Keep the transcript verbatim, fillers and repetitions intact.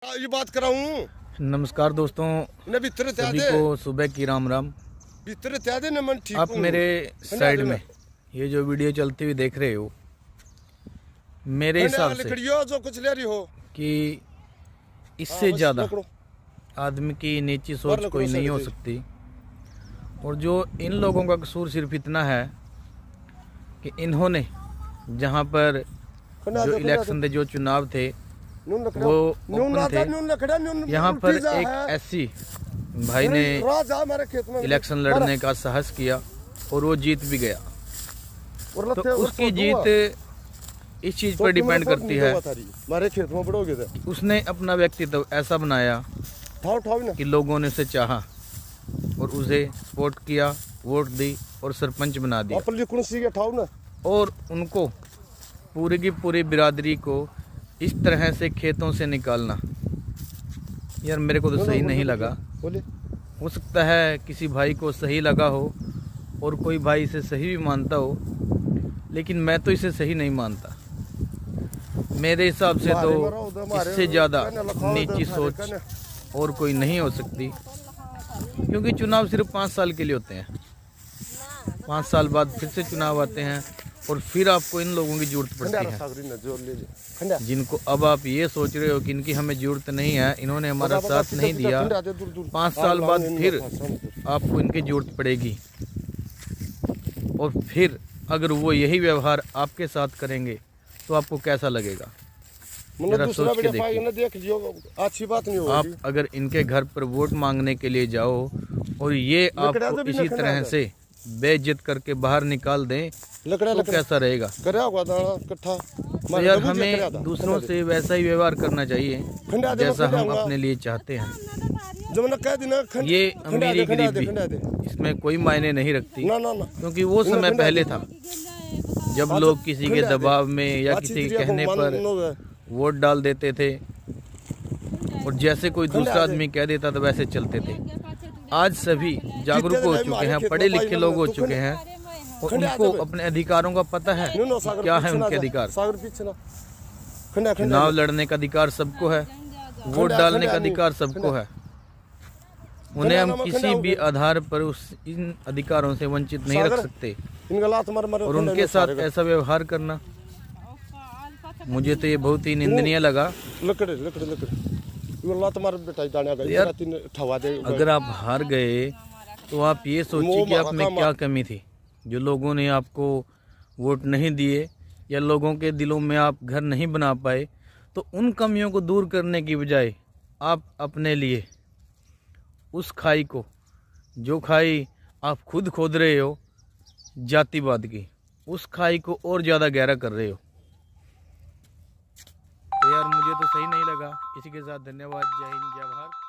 ये बात कराऊं। नमस्कार दोस्तों, सभी को सुबह की राम राम। आप मेरे साइड में ये जो वीडियो चलती हुई देख रहे हो, मेरे हिसाब से जो कुछ ले रही हो कि इससे ज़्यादा आदमी की नीची सोच कोई नहीं हो सकती। और जो इन लोगों का कसूर सिर्फ इतना है कि इन्होंने जहाँ पर जो इलेक्शन थे, जो चुनाव थे, वो ओपन थे। यहाँ पर एक ऐसी भाई ने इलेक्शन लड़ने का साहस किया और वो जीत भी गया। तो उसकी जीत इस चीज पर डिपेंड करती है, उसने अपना व्यक्तित्व ऐसा बनाया कि लोगों ने उसे चाहा और उसे सपोर्ट किया, वोट दी और सरपंच बना दिया। और उनको पूरी की पूरी बिरादरी को इस तरह से खेतों से निकालना, यार मेरे को तो सही नहीं लगा। हो सकता है किसी भाई को सही लगा हो और कोई भाई इसे सही भी मानता हो, लेकिन मैं तो इसे सही नहीं मानता। मेरे हिसाब से तो इससे ज़्यादा नीची सोच और कोई नहीं हो सकती, क्योंकि चुनाव सिर्फ पाँच साल के लिए होते हैं। पाँच साल बाद फिर से चुनाव आते हैं और फिर आपको इन लोगों की जरूरत पड़ती है, जिनको अब आप ये सोच रहे हो कि इनकी हमें जरूरत नहीं है, इन्होंने हमारा साथ नहीं दिया। पाँच साल बाद फिर आपको इनकी जरूरत पड़ेगी और फिर अगर वो यही व्यवहार आपके साथ करेंगे तो आपको कैसा लगेगा, जरा सोच के देखिए। अच्छी बात नहीं होगी। आप अगर इनके घर पर वोट मांगने के लिए जाओ और ये आपको इसी तरह से बेइज्जत करके बाहर निकाल दें तो कैसा रहेगा। तो यार हमें दूसरों से वैसा ही व्यवहार करना चाहिए जैसा हम अपने लिए चाहते हैं। ये अमीरी गरीबी इसमें कोई मायने नहीं रखती, क्योंकि वो समय पहले था जब लोग किसी के दबाव में या किसी के कहने पर वोट डाल देते थे और जैसे कोई दूसरा आदमी कह देता था वैसे चलते थे। आज सभी जागरूक हो चुके हैं, पढ़े लिखे लोग हो चुके हैं और उनको अपने अधिकारों का पता है, क्या है उनके अधिकार। चुनाव लड़ने का अधिकार सबको है, वोट डालने का अधिकार सबको है। उन्हें हम किसी भी आधार पर उस इन अधिकारों से वंचित नहीं रख सकते। और उनके साथ ऐसा व्यवहार करना मुझे तो ये बहुत ही निंदनीय लगा। यार अगर आप हार गए तो आप ये सोचिए कि आप में क्या कमी थी जो लोगों ने आपको वोट नहीं दिए या लोगों के दिलों में आप घर नहीं बना पाए। तो उन कमियों को दूर करने की बजाय आप अपने लिए उस खाई को, जो खाई आप खुद खोद रहे हो जातिवाद की, उस खाई को और ज़्यादा गहरा कर रहे हो। तो यार मुझे तो सही नहीं लगा। इसी के साथ धन्यवाद। जय हिंद, जय भारत।